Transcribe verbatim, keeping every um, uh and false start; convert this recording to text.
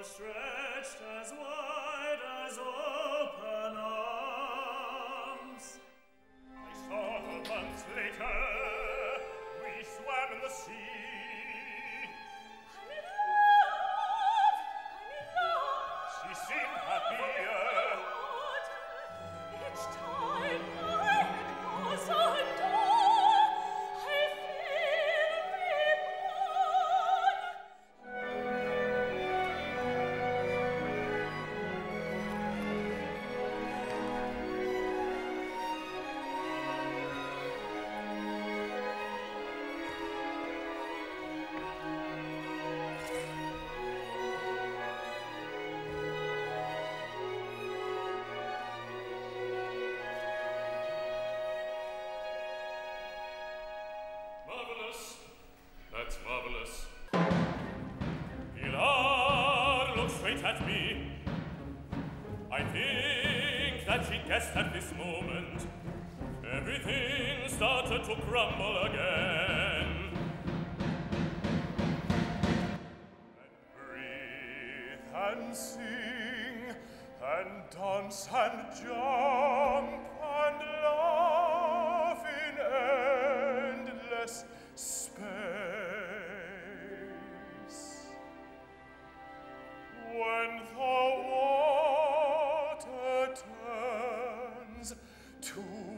stretched as wide as open arms. I saw her months later. We swam in the sea. I'm in love! I'm in love! She seemed happier. Each time my head goes under, I feel reborn. Marvelous. That's marvelous. Pilar looked straight at me. I think that she guessed at this moment everything started to crumble again. And breathe and sing and dance and jump and laugh in endless space. When the water turns to